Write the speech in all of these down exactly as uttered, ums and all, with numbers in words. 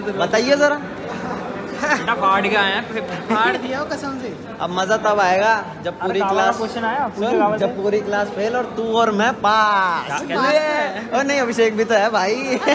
बताइए जरा। फाड़ के आए हैं, फाड़ दिया कसम से। अब मजा तब आएगा जब पूरी क्लास क्वेश्चन आया, सुन, जब पूरी क्लास फेल और तू और मैं पास। और नहीं अभिषेक भी तो है भाई।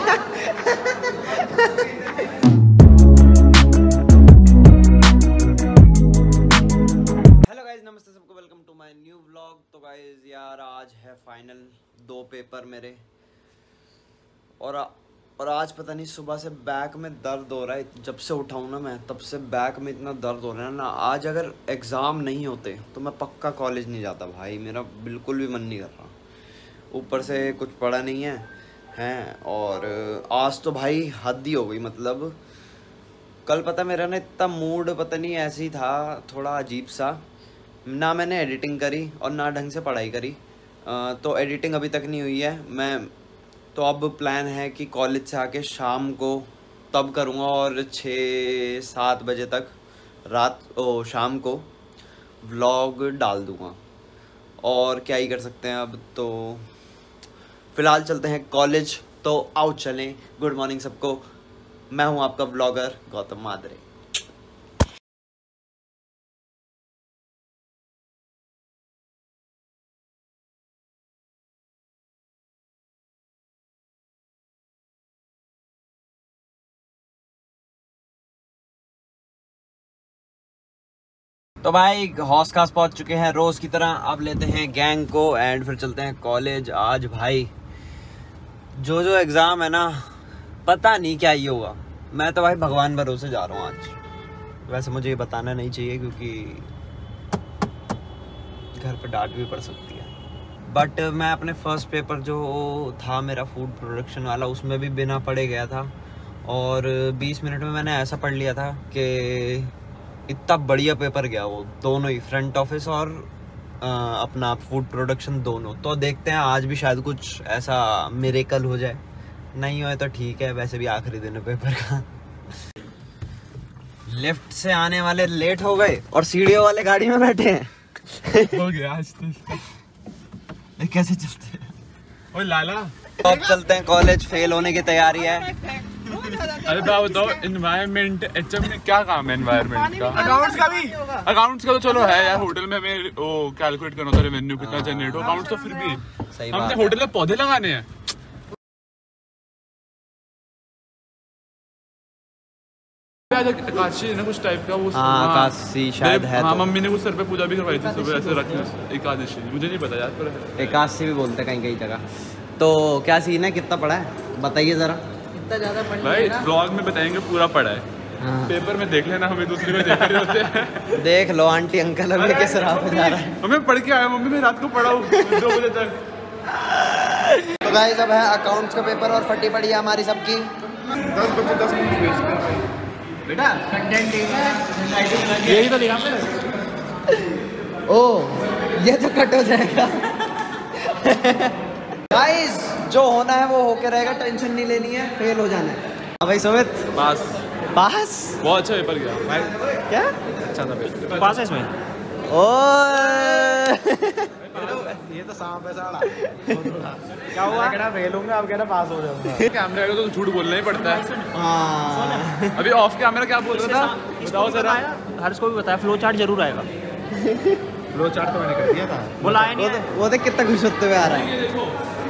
हेलो गाइज, नमस्ते सबको, welcome to my new vlog. तो गाइज यार आज है फाइनल, दो पेपर मेरे, और और आज पता नहीं सुबह से बैक में दर्द हो रहा है। जब से उठाऊँ ना मैं तब से बैक में इतना दर्द हो रहा है ना। आज अगर एग्ज़ाम नहीं होते तो मैं पक्का कॉलेज नहीं जाता भाई, मेरा बिल्कुल भी मन नहीं कर रहा। ऊपर से कुछ पढ़ा नहीं है हैं और आज तो भाई हद ही हो गई। मतलब कल पता मेरा ना इतना मूड पता नहीं ऐसे ही था, थोड़ा अजीब सा। ना मैंने एडिटिंग करी और ना ढंग से पढ़ाई करी। आ, तो एडिटिंग अभी तक नहीं हुई है। मैं तो अब प्लान है कि कॉलेज से आके शाम को तब करूँगा और छः सात बजे तक रात ओ शाम को व्लॉग डाल दूँगा। और क्या ही कर सकते हैं अब। तो फ़िलहाल चलते हैं कॉलेज, तो आओ चलें। गुड मॉर्निंग सबको, मैं हूँ आपका व्लॉगर गौतम मादरे। तो भाई हौस खास पहुंच चुके हैं रोज की तरह। अब लेते हैं गैंग को एंड फिर चलते हैं कॉलेज। आज भाई जो जो एग्जाम है ना, पता नहीं क्या ही होगा। मैं तो भाई भगवान भरोसे जा रहा हूँ आज। वैसे मुझे ये बताना नहीं चाहिए क्योंकि घर पे डांट भी पड़ सकती है। बट मैं अपने फर्स्ट पेपर जो था मेरा फूड प्रोडक्शन वाला, उसमें भी बिना पढ़े गया था और बीस मिनट में मैंने ऐसा पढ़ लिया था कि इतना बढ़िया पेपर गया वो, दोनों ही फ्रंट ऑफिस और आ, अपना फूड प्रोडक्शन दोनों। तो देखते हैं आज भी शायद कुछ ऐसा मिरेकल हो जाए, नहीं होए तो ठीक है। वैसे भी आखिरी दिन है पेपर का। लिफ्ट से आने वाले लेट हो गए और सीढ़ियों वाले गाड़ी में बैठे हैं। हो गया आज तो। कैसे चलते हैं? ओए लाला, तो अब चलते हैं कॉलेज, फेल होने की तैयारी है। अरे बाबू तो एनवायरनमेंट एचएम में क्या काम है एनवायरनमेंट का? अकाउंट्स का भी अकाउंट्स का तो चलो है यार, होटल में हमें वो कैलकुलेट करना होता है रेवेन्यू कितना जनरेट हो। अकाउंट्स तो फिर भी सही हमने बात। होटल में पौधे लगाने हैं। एकादशी है ना कुछ टाइप का वो। हाँ एकादशी शायद है। हाँ तो मम्मी ने कुछ सर पे पूजा भी करवाई थी सुबह ऐसे रखने। एकादशी मुझे नहीं पता यार, पर एकादशी भी बोलते कहीं कहीं जगह। तो क्या सीन है, कितना पढ़ा है बताइए जरा। इतना ज्यादा पढ़ भाई ब्लॉग में बताएंगे पूरा पढ़ा है। हाँ। पेपर में देख लेना, हमें दूसरे में देख रहे होते हैं। देख लो आंटी अंकल अभी किस राह पे जा रहा है। हमें पढ़ के आया, मम्मी मैं रात को पढ़ा हूँ दो बजे तक। तो गाइस अब है अकाउंट्स का पेपर और फटी पड़ी है हमारी सबकी। दस बजे दस मिनट वेस्ट कर भाई। बेटा कंटेंट यही तो लिखा मैंने। ओ ये तो कट हो जाएगा। गाइस जो होना है वो होके रहेगा, टेंशन नहीं लेनी है। फेल हो जाना है। हाँ भाई सुमित, पास पास बहुत अच्छा पेपर गया भाई। क्या अच्छा था पेपर, पास है इसमें। ओए ये तो सांप है साला। क्या हुआ? कहना फेल होऊंगा, अब कहना पास हो जाऊंगा। कैमरे का तो झूठ बोलना ही पड़ता है। हाँ अभी ऑफ कैमरा क्या बोल रहा था बताओ जरा। हर्ष को भी बताया फ्लो चार्ट जरूर आएगा। फ्लो चार्ट तो मैंने कर दिया था। वो लाया नहीं वो है। तो वो देख कितना खुश होते हुए आ रहा है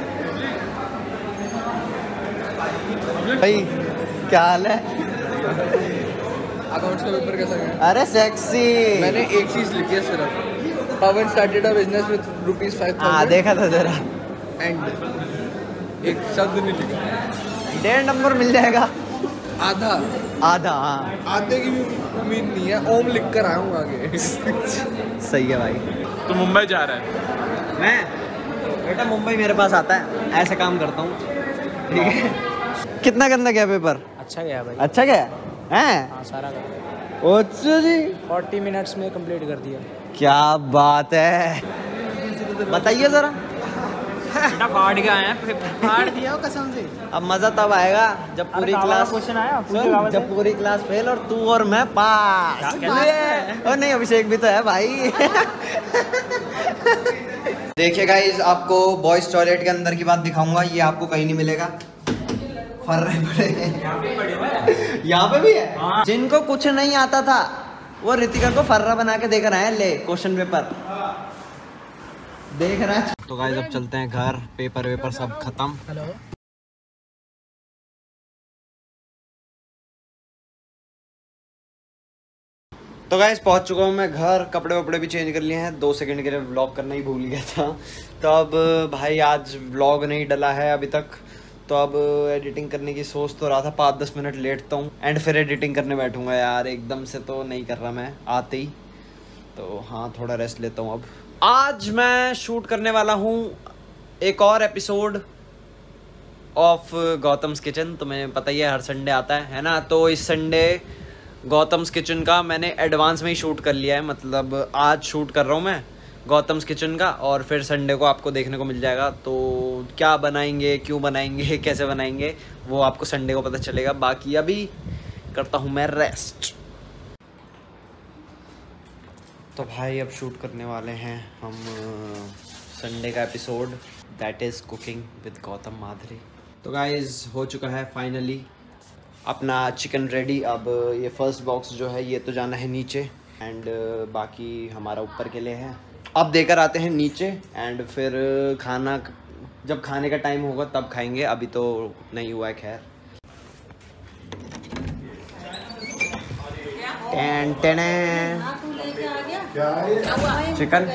भाई। क्या हाल है? अकाउंट्स का पेपर कैसा गया? अरे सेक्सी। मैंने एक चीज लिखी है सिर्फ, Pawan started a business with rupees five हाँ थाउजेंड देखा था जरा। एंड एक शब्द नहीं लिखा। डेढ़ नंबर मिल जाएगा। आधा आधा हाँ आधे की भी उम्मीद नहीं है। ओम लिख कर आया हूँ आगे। सही है भाई। तो मुंबई जा रहा है। मैं बेटा मुंबई मेरे पास आता है, ऐसे काम करता हूँ। ठीक है। कितना गंदा गया पेपर? अच्छा गया भाई। अच्छा गया हैं? हाँ सारा कर अच्छा जी, फोर्टी मिनट्स में कंप्लीट कर दिया। क्या बात है, बताइए जरा। बेटा फाड़ के आए हैं, फाड़ दिया कसम से। अब मजा तब आएगा जब पूरी क्लास क्वेश्चन आया, सुन, जब पूरी क्लास फेल और तू और मैं पास। और नहीं अभिषेक भी तो है भाई। देखिए गाइस, आपको बॉयज टॉयलेट के अंदर की बात दिखाऊंगा। ये आपको कहीं नहीं मिलेगा। फर रहे पड़े यहाँ पे भी है। जिनको कुछ नहीं आता था वो रितिका को फर्रा बना के देकर आए, ले क्वेश्चन पेपर देख रहा है। तो गाइस अब चलते हैं घर, पेपर वेपर सब खत्म। हेलो तो गाइस पहुंच चुका हूँ मैं घर, कपड़े वपड़े भी चेंज कर लिए हैं। दो सेकंड के लिए व्लॉग करना ही भूल गया था। तो अब भाई आज व्लॉग नहीं डला है अभी तक, तो अब एडिटिंग करने की सोच तो रहा था, पाँच दस मिनट लेटता हूँ एंड फिर एडिटिंग करने बैठूंगा यार। एकदम से तो नहीं कर रहा मैं आते ही, तो हाँ थोड़ा रेस्ट लेता हूँ अब। आज मैं शूट करने वाला हूँ एक और एपिसोड ऑफ गौतम्स किचन। तुम्हें पता ही है हर संडे आता है है ना, तो इस संडे गौतम्स किचन का मैंने एडवांस में ही शूट कर लिया है। मतलब आज शूट कर रहा हूँ मैं गौतम्स किचन का, और फिर संडे को आपको देखने को मिल जाएगा। तो क्या बनाएंगे, क्यों बनाएंगे, कैसे बनाएंगे, वो आपको संडे को पता चलेगा। बाकी अभी करता हूँ मैं रेस्ट। तो भाई अब शूट करने वाले हैं हम संडे का episode, that is cooking with Gautam Madhuri. तो गाइस हो चुका है फाइनली अपना चिकन रेडी। अब ये फर्स्ट बॉक्स जो है ये तो जाना है नीचे, एंड बाकी हमारा ऊपर के लिए है। अब देकर आते हैं नीचे एंड फिर खाना जब खाने का टाइम होगा तब खाएंगे, अभी तो नहीं हुआ है खैर। Ten ten chicken.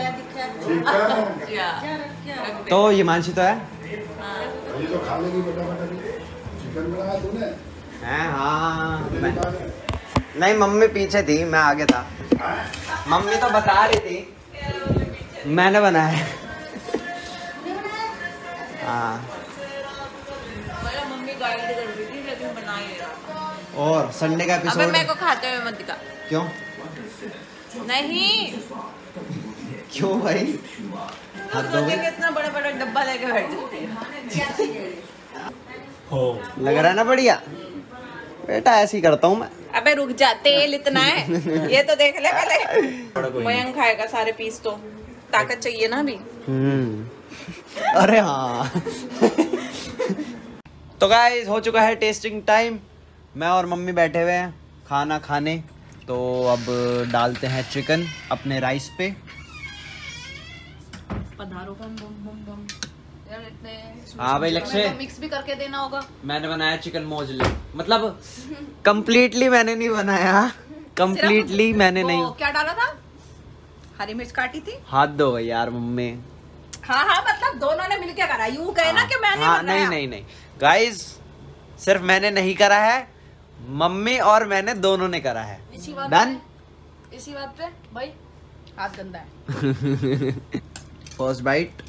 तो ये मानसी तो है तो खा लेगी बेटा बेटा चिकन बनाया तूने है? हाँ मैं नहीं, मम्मी पीछे थी, मैं आगे था। मम्मी तो बता रही थी, मैंने बनाया। हाँ मम्मी गाइड कर रही थी लेकिन बना ही रहा। और संडे का एपिसोड अबे मेरे को खाते हुए मत दिखा। क्यों? नहीं क्यों भाई? हद हो गई। कितना बड़ा बड़ा डब्बा लेके बैठ जाते हैं। लग रहा है ना बढ़िया बेटा, ऐसे ही करता हूँ मैं। अबे रुक जा, तेल इतना है ये तो देख ले पहले। मयंक खाएगा सारे पीस, तो ताकत चाहिए ना अभी। हम्म अरे हाँ। तो गाइस हो चुका है टेस्टिंग टाइम, मैं और मम्मी बैठे हुए हैं खाना खाने। तो अब डालते हैं चिकन अपने राइस पे। पधारो बम बम बम बम। यार इतने हाँ भाई लक्ष्य, मिक्स भी करके देना होगा। मैंने बनाया चिकन मोजले, मतलब कंप्लीटली मैंने नहीं बनाया, कंप्लीटली मैंने नहीं। क्या डाला था? हरी मिर्च काटी थी। हाथ दो भाई यार मम्मी। हाँ हाँ मतलब दोनों ने मिलके करा, यूं कहे ना कि मैंने हाँ, बनाया। नहीं नहीं नहीं गाइस, सिर्फ मैंने नहीं करा है, मम्मी और मैंने दोनों ने करा है। इसी बात डन। पे इसी बात पे भाई हाथ गंदा है। First bite.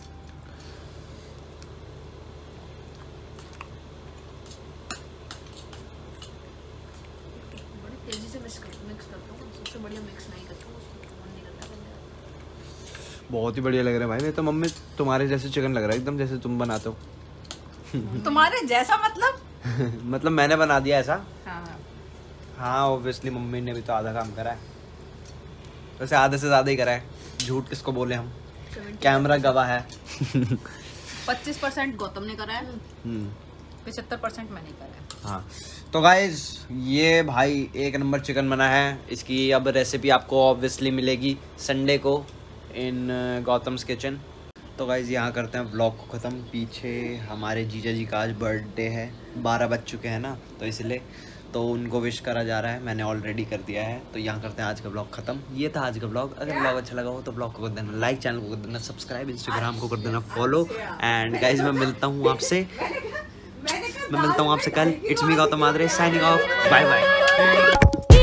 तेजी से मिक्स कर मिक्स करता हूँ, सबसे बढ़िया मिक्स नहीं करता हूँ, मन नहीं करता करने। बहुत ही बढ़िया लग रहा है भाई, मैं तो मम्मी तुम्हारे जैसे चिकन लग रहा है एकदम, जैसे तुम बनाते हो। तुम्हारे जैसा मतलब? मतलब मैंने बना दिया ऐसा। हाँ हाँ ऑब्वियसली मम्मी ने भी तो आधा काम करा है, वैसे आधे से ज्यादा ही करा है, झूठ किसको बोले हम, कैमरा गवाह है। पच्चीस परसेंट गौतम ने करा है, हम्म पचहत्तर परसेंट मैंने करा है। हाँ तो गाइज ये भाई एक नंबर चिकन बना है। इसकी अब रेसिपी आपको ऑब्वियसली मिलेगी संडे को इन गौतम्स किचन। तो गाइज यहाँ करते हैं व्लॉग को ख़त्म। पीछे हमारे जीजा जी का आज बर्थडे है, बारह बज चुके हैं ना, तो इसलिए तो उनको विश करा जा रहा है, मैंने ऑलरेडी कर दिया है। तो यहाँ करते हैं आज का ब्लॉग ख़त्म। ये था आज का ब्लॉग। अगर ब्लॉग अच्छा लगा हो तो ब्लॉग को कर देना लाइक, चैनल को कर देना सब्सक्राइब, इंस्टाग्राम को कर देना फॉलो। एंड गाइज मैं मिलता हूँ आपसे मैं मिलता हूँ आपसे कल। It's me Gautam Madhuri signing off, bye bye.